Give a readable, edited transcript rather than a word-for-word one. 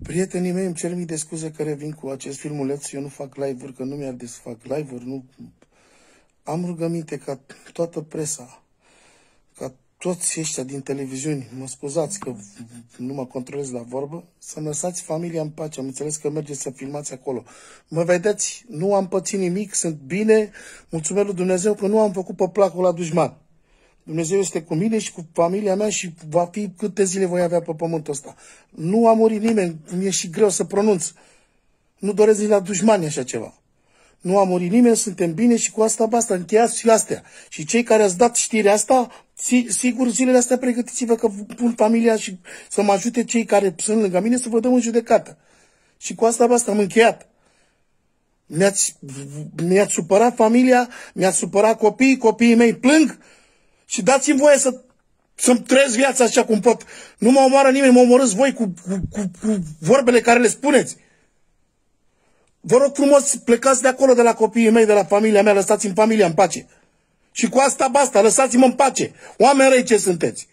Prietenii mei îmi cer mii de scuze că revin cu acest filmuleț. Eu nu fac live-uri, că nu mi-ar de să fac live-uri. Nu... Am rugăminte ca toată presa, ca toți ăștia din televiziuni, mă scuzați că nu mă controlez la vorbă, să lăsați familia în pace. Am înțeles că mergeți să filmați acolo. Mă vedeți, nu am pățit nimic, sunt bine, mulțumesc lui Dumnezeu că nu am făcut pe placul la dușman. Dumnezeu este cu mine și cu familia mea și va fi câte zile voi avea pe pământul ăsta. Nu a murit nimeni, mi-e și greu să pronunț. Nu doresc nici la dușmani așa ceva. Nu a murit nimeni, suntem bine și cu asta basta, încheiați și astea. Și cei care ați dat știrea asta, sigur zilele astea pregătiți-vă că pun familia și să mă ajute cei care sunt lângă mine să vă dăm în judecată. Și cu asta basta am încheiat. Mi-ați supărat familia, mi-ați supărat copiii mei plâng și dați-mi voie să-mi trăiesc viața așa cum pot. Nu mă omoară nimeni, mă omorâți voi cu vorbele care le spuneți. Vă rog frumos, plecați de acolo, de la copiii mei, de la familia mea, lăsați-mi familia în pace. Și cu asta basta, lăsați-mă în pace. Oameni răi ce sunteți.